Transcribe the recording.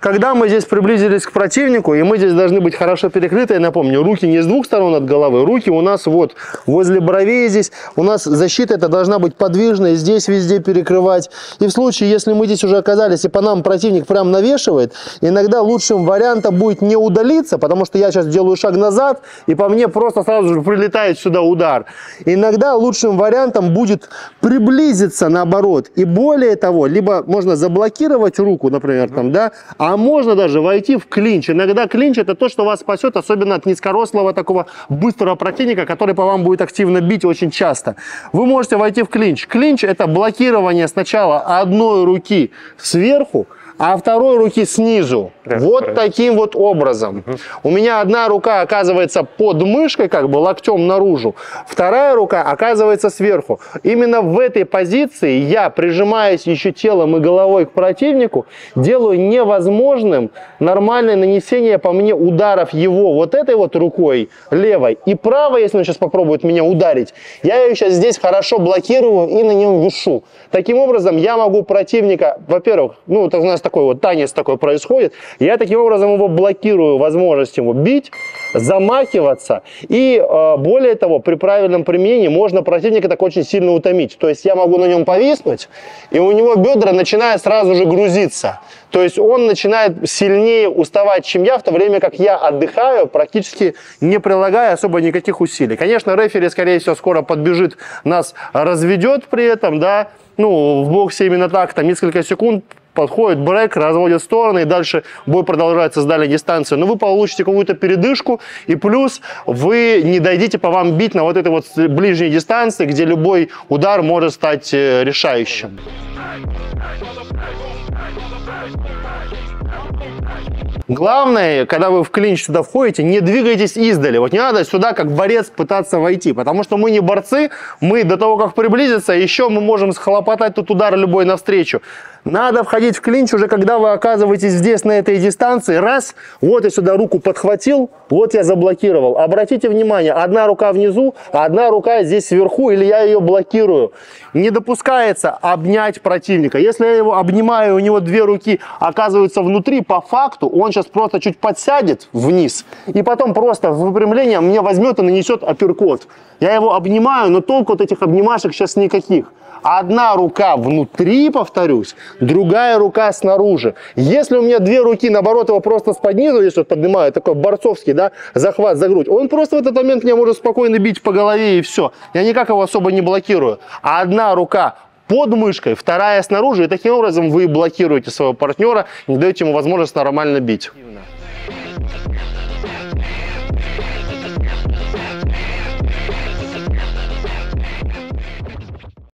когда мы здесь приблизились к противнику, и мы здесь должны быть хорошо перекрыты, я напомню, руки не с двух сторон от головы, руки у нас вот возле бровей здесь, у нас защита это должна быть подвижная, здесь везде перекрывать. И в случае, если мы здесь уже оказались, и по нам противник прям навешивает, иногда лучшим вариантом будет не удалиться, потому что я сейчас делаю шаг назад, и по мне просто сразу же прилетает сюда удар. Иногда лучшим вариантом будет приблизиться наоборот. И более того, либо можно заблокировать руку, например, там, да, а можно даже войти в клинч. Иногда клинч это то, что вас спасет, особенно от низкорослого такого быстрого противника, который по вам будет активно бить очень часто. Вы можете войти в клинч. Клинч это блокирование сначала одной руки сверху, а второй руки снизу. Вот таким вот образом. У меня одна рука оказывается под мышкой, как бы локтем наружу. Вторая рука оказывается сверху. Именно в этой позиции я, прижимаясь еще телом и головой к противнику, делаю невозможным нормальное нанесение по мне ударов его вот этой вот рукой левой. И правой, если он сейчас попробует меня ударить, я ее сейчас здесь хорошо блокирую и на нем вишу. Таким образом, я могу противника, во-первых, ну, это у нас такой вот танец такой происходит, я таким образом его блокирую возможность его бить, замахиваться, и более того, при правильном применении можно противника так очень сильно утомить. То есть я могу на нем повиснуть, и у него бедра начинают сразу же грузиться. То есть он начинает сильнее уставать, чем я, в то время как я отдыхаю, практически не прилагая особо никаких усилий. Конечно, рефери, скорее всего, скоро подбежит, нас разведет при этом, да, ну, в боксе именно так, там несколько секунд, подходит брейк, разводит стороны, и дальше бой продолжается с дальней дистанции. Но вы получите какую-то передышку, и плюс вы не дойдете по вам бить на вот этой вот ближней дистанции, где любой удар может стать решающим. Главное, когда вы в клинч сюда входите, не двигайтесь издали. Вот не надо сюда как борец пытаться войти, потому что мы не борцы, мы до того, как приблизиться, еще мы можем схлопотать тут удар любой навстречу. Надо входить в клинч уже, когда вы оказываетесь здесь, на этой дистанции. Раз, вот я сюда руку подхватил, вот я заблокировал. Обратите внимание, одна рука внизу, а одна рука здесь сверху, или я ее блокирую. Не допускается обнять противника. Если я его обнимаю, у него две руки оказываются внутри, по факту он сейчас просто чуть подсядет вниз, и потом просто в выпрямление мне возьмет и нанесет апперкот. Я его обнимаю, но толку от этих обнимашек сейчас никаких. Одна рука внутри, повторюсь, другая рука снаружи. Если у меня две руки, наоборот, его просто с-под низу, если вот поднимаю, такой борцовский, да, захват за грудь, он просто в этот момент меня может спокойно бить по голове, и все. Я никак его особо не блокирую. А одна рука под мышкой, вторая снаружи, и таким образом вы блокируете своего партнера, не даете ему возможность нормально бить.